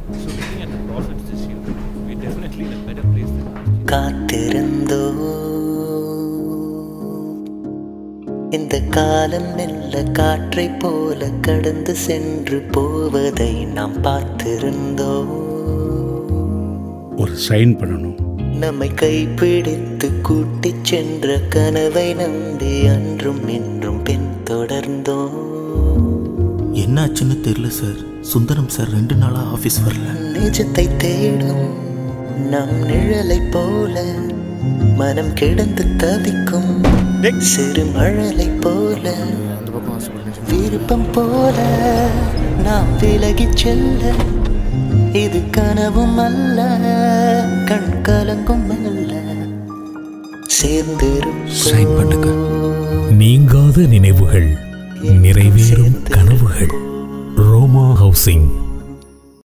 So looking at the profits this year, we're definitely in a better place than last year. காத்திருந்தோ இந்த காலம் மெல்ல காற்றை போல கடந்து சென்று போவதை நாம் பார்த்திருந்தோ. ஒரு சைன் பண்ணணும். நம்மை கைப்பிடித்து கூட்டிச் சென்ற கனவை நம்பி அன்றும் இன்றும் பின் தொடர்ந்தோ. என்னாச்சுன்னு தெரியல சார். சுந்தரம் சார் 2 நாளா ஆபீஸ் வரல. நிஜத்தை தேடும் நம் நிழலை போல மனம் கிடந்து தவிக்கும் சிறு மழலை போல விருப்பம் போல நாம் விலகி செல்ல. இது கனவும் அல்ல கண் கலங்கும் அல்ல சேர்ந்திருக்கும். நீங்காத நினைவுகள் நிறைவேறும் கனவுகள். Roma housing.